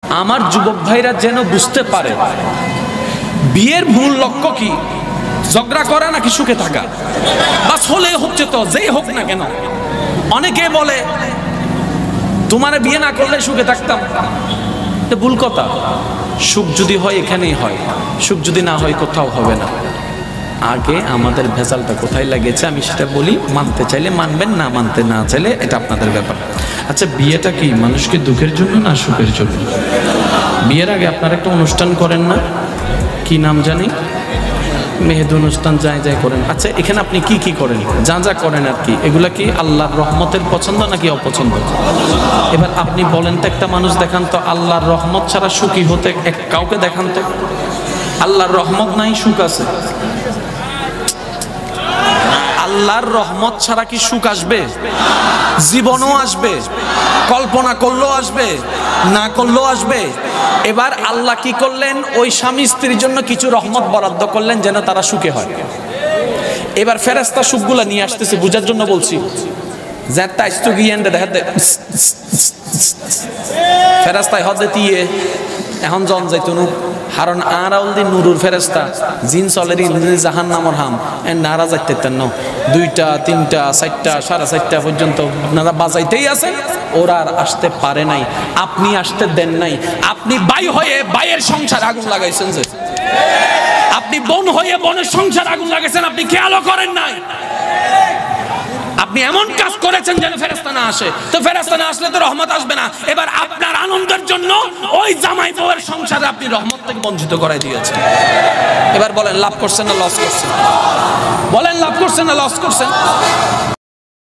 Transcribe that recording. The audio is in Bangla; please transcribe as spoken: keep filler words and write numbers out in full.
আমার যুবক ভাইরা যেন বুঝতে পারে বিয়ের মূল লক্ষ্য কি, ঝগড়া করা নাকি সুখে থাকা? বাস হলে হচ্ছে, তো যেই হোক না কেন। অনেকে বলে তোমার বিয়ে না করলে সুখে থাকতাম, এটা ভুল কথা। সুখ যদি হয় এখানেই হয়, সুখ যদি না হয় কোথাও হবে না। আগে আমাদের ভেজালটা কোথায় লেগেছে আমি সেটা বলি, মানতে চাইলে মানবেন, না মানতে না চাইলে এটা আপনাদের ব্যাপার। আচ্ছা, বিয়েটা কি মানুষকে দুঃখের জন্য না সুখের জন্য? বিয়ের আগে আপনারা একটা অনুষ্ঠান করেন না, কি নাম জানি, মেহেদি অনুষ্ঠান যায় যায় করেন। আচ্ছা, এখানে আপনি কি কি করেন, যা যা করেন আর কি, এগুলা কি আল্লাহর রহমতের পছন্দ নাকি অপছন্দ? এবার আপনি বলেন তো, একটা মানুষ দেখান তো আল্লাহর রহমত ছাড়া সুখী হতে, এক কাউকে দেখান তো। আল্লাহর রহমত নাই, সুখ আছে? আল্লাহর রহমত ছাড়া কি সুখ আসবে? জীবনও আসবে, কল্পনা করলেও আসবে, না করলেও আসবে। এবার আল্লাহ কি করলেন, ওই স্বামী স্ত্রীর জন্য কিছু রহমত বরাদ্দ করলেন যেন তারা সুখে হয়। এবার ফেরেশতা সুখগুলা নিয়ে আসতেছে, বুঝার জন্য বলছি। ফেরেশতায় হদে দিয়ে এখন জন যাইতুনু হারণ আরাউল দিন নুরুর ফেরেশতা জিন চলের জাহান নামর হাম এ নারা যাইতেন না, দুইটা তিনটা চারটা সাড়ে চারটা পর্যন্ত আপনারা বাজাইতেই আছেন, ওরা আর আসতে পারে নাই, আপনি আসতে দেন নাই। আপনি ভাই হয়ে ভাইয়ের সংসার আগুন লাগাইছেন, যে আপনি বোন হয়ে বোনের সংসার আগুন লাগাইছেন, আপনি খেয়ালও করেন নাই। আপনি এমন কাজ করেছেন যেন ফেরেশতা না আসে, তো ফেরেশতা না আসলে তো রহমত আসবে না। এবার আপনার আনন্দের জন্য ওই জামাই বউয়ের সংসারে আপনি রহমত থেকে বঞ্চিত করাই দিয়েছেন। এবার বলেন লাভ করছেন না লস করছেন? বলেন লাভ করছেন না লস করছেন?